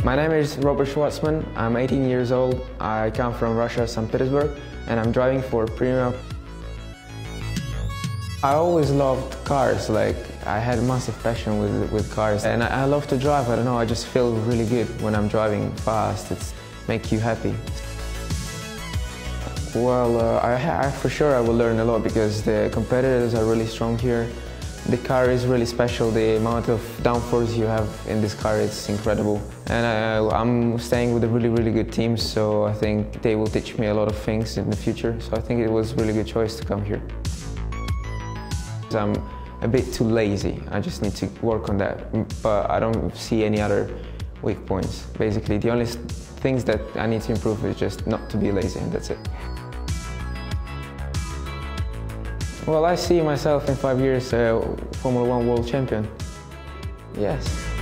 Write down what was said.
My name is Shwartzman. I'm 18 years old. I come from Russia, St. Petersburg, and I'm driving for Prema. I always loved cars. I had a massive passion with cars, and I love to drive. I don't know, I just feel really good when I'm driving fast. It makes you happy. Well, for sure I will learn a lot because the competitors are really strong here. The car is really special. The amount of downforce you have in this car is incredible. And I'm staying with a really good team, so I think they will teach me a lot of things in the future. So I think it was a really good choice to come here. I'm a bit too lazy. I just need to work on that, but I don't see any other weak points. Basically, the only things that I need to improve is just not to be lazy, and that's it. Well, I see myself in 5 years Formula 1 world champion. Yes.